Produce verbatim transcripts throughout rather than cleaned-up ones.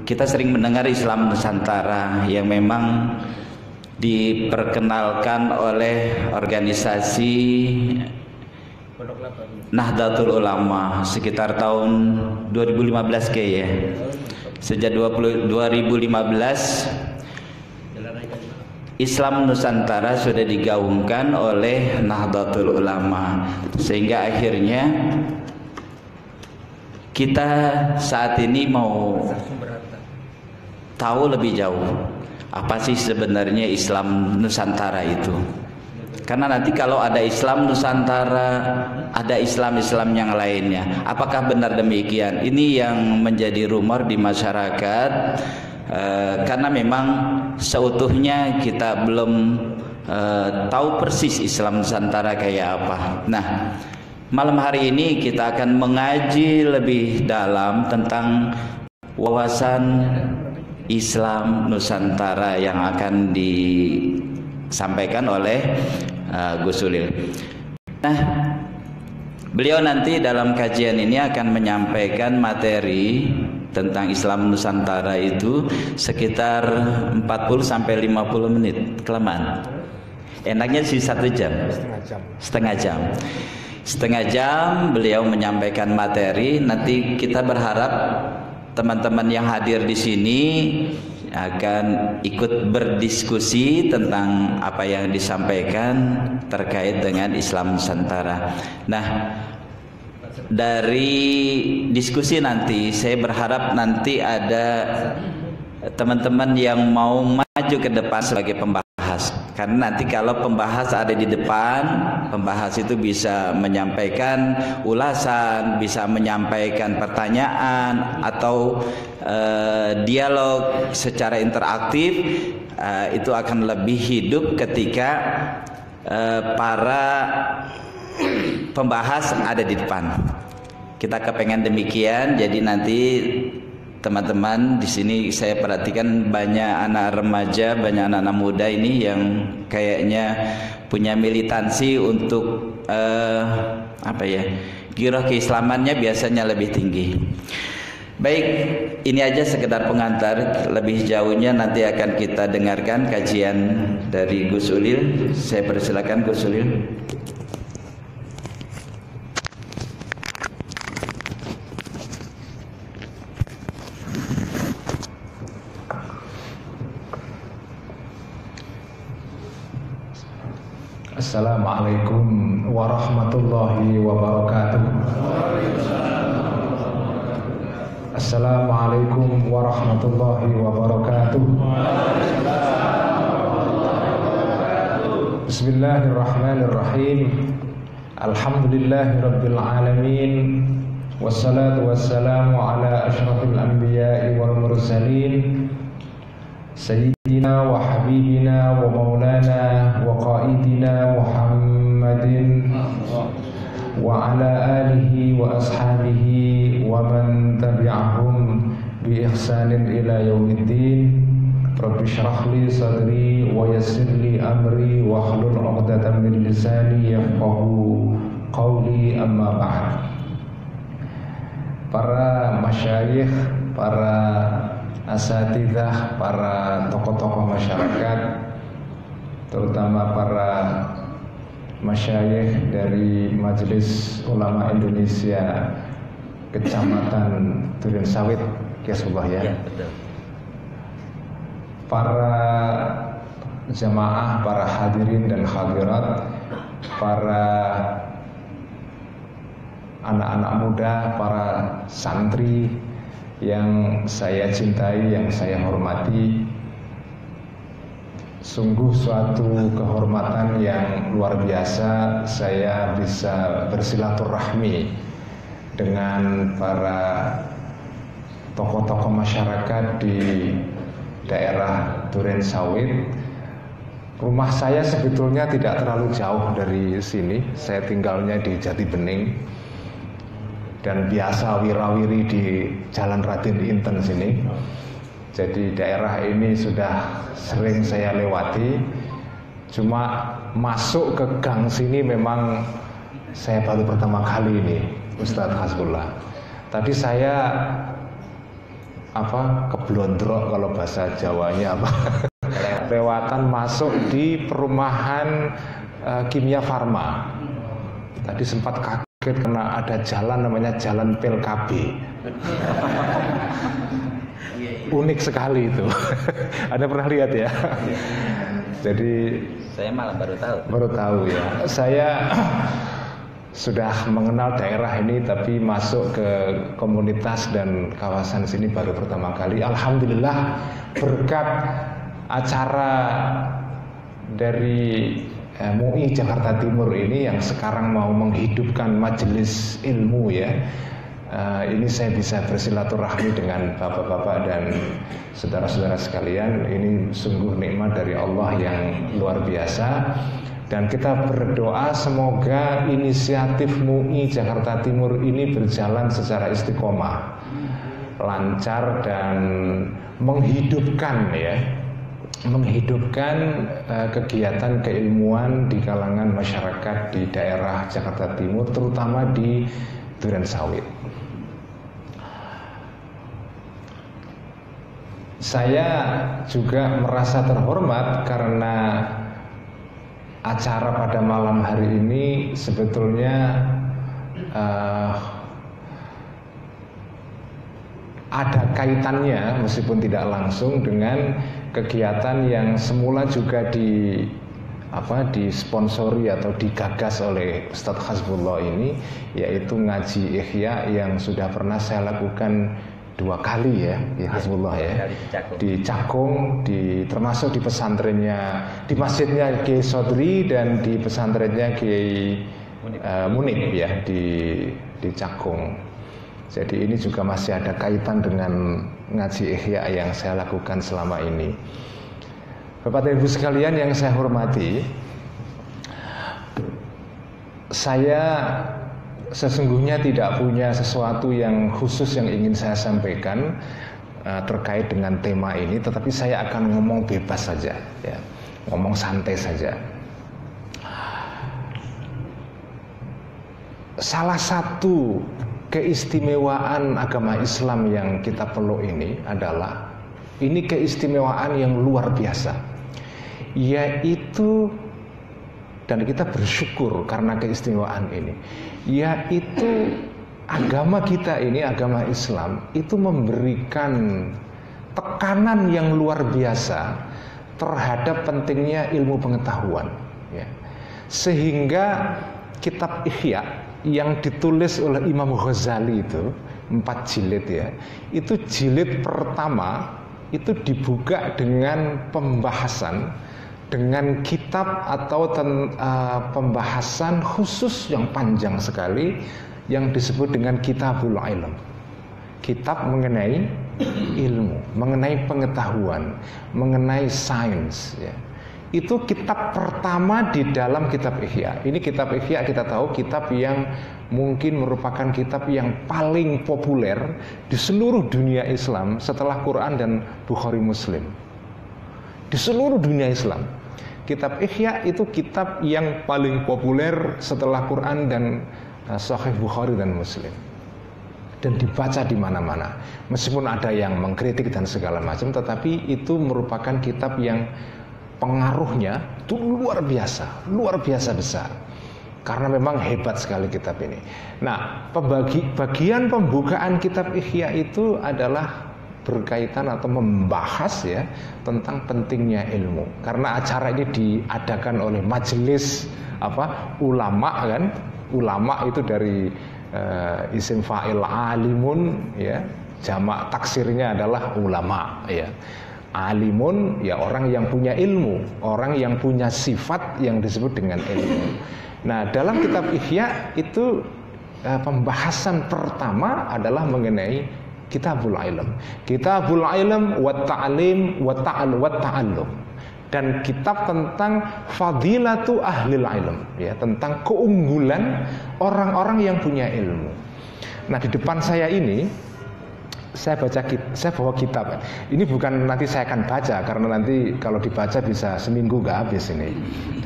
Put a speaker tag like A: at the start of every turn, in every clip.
A: kita sering mendengar Islam Nusantara yang memang diperkenalkan oleh organisasi Nahdlatul Ulama sekitar tahun dua ribu lima belas ke ya. Sejak dua ribu lima belas Islam Nusantara sudah digaungkan oleh Nahdlatul Ulama, sehingga akhirnya kita saat ini mau tahu lebih jauh apa sih sebenarnya Islam Nusantara itu. Karena nanti kalau ada Islam Nusantara, ada Islam-Islam yang lainnya. Apakah benar demikian? Ini yang menjadi rumor di masyarakat. E, karena memang seutuhnya kita belum e, tahu persis Islam Nusantara kayak apa. Nah, malam hari ini kita akan mengaji lebih dalam tentang wawasan Islam Nusantara yang akan disampaikan oleh uh, Gus Ulil. Nah, beliau nanti dalam kajian ini akan menyampaikan materi tentang Islam Nusantara itu sekitar empat puluh sampai lima puluh menit kelamaan. Enaknya sih satu jam. Setengah jam. Setengah jam. Setengah jam beliau menyampaikan materi. Nanti kita berharap teman-teman yang hadir di sini akan ikut berdiskusi tentang apa yang disampaikan terkait dengan Islam Nusantara. Nah, dari diskusi nanti saya berharap nanti ada teman-teman yang mau maju ke depan sebagai pembahas. Karena nanti kalau pembahas ada di depan, pembahas itu bisa menyampaikan ulasan, bisa menyampaikan pertanyaan atau uh, dialog secara interaktif. Uh, itu akan lebih hidup ketika uh, para pembahas ada di depan. Kita kepengen demikian, jadi nanti teman-teman di sini saya perhatikan banyak anak remaja, banyak anak-anak muda ini yang kayaknya punya militansi untuk uh, apa ya, giroh keislamannya biasanya lebih tinggi. Baik, ini aja sekedar pengantar. Lebih jauhnya nanti akan kita dengarkan kajian dari Gus Ulil. Saya persilakan Gus Ulil.
B: Assalamualaikum warahmatullahi wabarakatuh. Assalamualaikum warahmatullahi wabarakatuh. Bismillahirrahmanirrahim. Alhamdulillahi rabbil alamin. Wassalatu wassalamu ala asyrafil anbiya'i wal mursalin. Sayyidina wa habibina wa maulana wa qaidina Muhammadin wa ala alihi wa ashabihi wa man tabi'ahum bi ihsanin ila yaumiddin. Rabbi shrah li sadri wa yassir li amri wa hlul 'uqdatam min lisani yafqahu qawli, amma ba'd. Para masyayikh, para asatidzah, para tokoh-tokoh masyarakat, terutama para masyayikh dari Majelis Ulama Indonesia Kecamatan Durensawit, Kiasubah ya. Para jamaah, para hadirin dan hadirat, para anak-anak muda, para santri yang saya cintai, yang saya hormati. Sungguh suatu kehormatan yang luar biasa saya bisa bersilaturahmi dengan para tokoh-tokoh masyarakat di daerah Durensawit. Rumah saya sebetulnya tidak terlalu jauh dari sini. Saya tinggalnya di Jati Bening dan biasa wirawiri di Jalan Raden Inten sini. Jadi daerah ini sudah sering saya lewati. Cuma masuk ke gang sini memang saya baru pertama kali ini, Ustadz Hasbullah. Tadi saya apa keblondrok kalau bahasa Jawanya apa lewatan masuk di perumahan uh, Kimia Farma. Tadi sempat kaget karena ada jalan namanya Jalan P L K B. Unik sekali itu. Anda pernah lihat ya? Jadi
A: saya malah baru tahu.
B: Baru tahu ya. Saya sudah mengenal daerah ini tapi masuk ke komunitas dan kawasan sini baru pertama kali. Alhamdulillah berkat acara dari eh, M U I Jakarta Timur ini yang sekarang mau menghidupkan majelis ilmu ya. Uh, ini saya bisa bersilaturahmi dengan bapak-bapak dan saudara-saudara sekalian. Ini sungguh nikmat dari Allah yang luar biasa. Dan kita berdoa semoga inisiatif M U I Jakarta Timur ini berjalan secara istiqomah, lancar dan menghidupkan ya, menghidupkan uh, kegiatan keilmuan di kalangan masyarakat di daerah Jakarta Timur, terutama di Durensawit. Saya juga merasa terhormat karena acara pada malam hari ini sebetulnya uh, ada kaitannya meskipun tidak langsung dengan kegiatan yang semula juga di apa disponsori atau digagas oleh Ustadz Hasbullah ini, yaitu ngaji Ihya yang sudah pernah saya lakukan dua kali ya, ya Hasbullah ya, di Cakung, di termasuk di pesantrennya, di masjidnya Kiai Sodri dan di pesantrennya Kiai uh, Munib ya di di Cakung. Jadi ini juga masih ada kaitan dengan ngaji Ihya yang saya lakukan selama ini. Bapak dan Ibu sekalian yang saya hormati, saya sesungguhnya tidak punya sesuatu yang khusus yang ingin saya sampaikan uh, terkait dengan tema ini, tetapi saya akan ngomong bebas saja, ya, ngomong santai saja. Salah satu keistimewaan agama Islam yang kita peluk ini adalah ini keistimewaan yang luar biasa, yaitu dan kita bersyukur karena keistimewaan ini, yaitu agama kita ini, agama Islam itu memberikan tekanan yang luar biasa terhadap pentingnya ilmu pengetahuan ya. Sehingga kitab Ihya yang ditulis oleh Imam Ghazali itu empat jilid ya, itu jilid pertama itu dibuka dengan pembahasan dengan kitab atau ten, uh, pembahasan khusus yang panjang sekali yang disebut dengan Kitabul Ilm. Kitab mengenai ilmu, mengenai pengetahuan, mengenai sains ya. Itu kitab pertama di dalam kitab Ihya. Ini kitab Ihya kita tahu kitab yang mungkin merupakan kitab yang paling populer di seluruh dunia Islam setelah Quran dan Bukhari Muslim. Di seluruh dunia Islam, kitab Ihya itu kitab yang paling populer setelah Quran dan uh, Sahih Bukhari dan Muslim, dan dibaca di mana-mana. Meskipun ada yang mengkritik dan segala macam, tetapi itu merupakan kitab yang pengaruhnya itu luar biasa, luar biasa besar. Karena memang hebat sekali kitab ini. Nah, pembagi, bagian pembukaan kitab Ihya itu adalah berkaitan atau membahas ya tentang pentingnya ilmu. Karena acara ini diadakan oleh majelis apa ulama kan, ulama itu dari uh, isim fa'il alimun ya, jamak taksirnya adalah ulama ya. Alimun ya orang yang punya ilmu, orang yang punya sifat yang disebut dengan ilmu. Nah, dalam kitab Ihya itu uh, pembahasan pertama adalah mengenai Kitabul Ilm, Kitabul Ilm wa ta'lim wa ta'al wa ta'allum, dan kitab tentang fadilatu ahlil ilm ya, tentang keunggulan orang-orang yang punya ilmu. Nah, di depan saya ini saya baca, saya bawa kitab. Ini bukan nanti saya akan baca karena nanti kalau dibaca bisa seminggu nggak habis ini.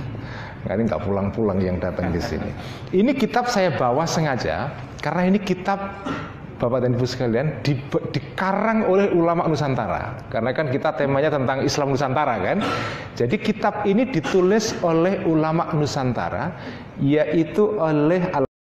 B: Ini nggak pulang-pulang yang datang di sini. Ini kitab saya bawa sengaja karena ini kitab Bapak dan Ibu sekalian, di, dikarang oleh ulama Nusantara. Karena kan kita temanya tentang Islam Nusantara kan. Jadi kitab ini ditulis oleh ulama Nusantara, yaitu oleh